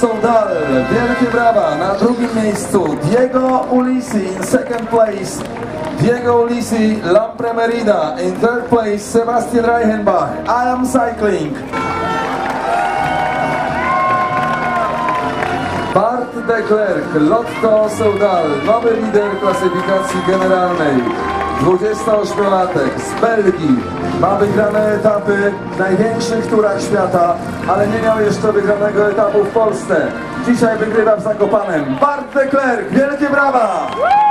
Soudal, wielkie brawa. Na drugim miejscu Diego Ulisi in second place. Diego Ulisi, Lampre Merida. In third place, Sebastian Reichenbach. I Am Cycling. Bart de Klerk, Lotto Soudal, nowy lider klasyfikacji generalnej. 28-latek z Belgii. Ma wygrane etapy w największych turach świata, ale nie miał jeszcze wygranego etapu w Polsce. Dzisiaj wygrywa w Zakopanem. Bart de Klerk, wielkie brawa!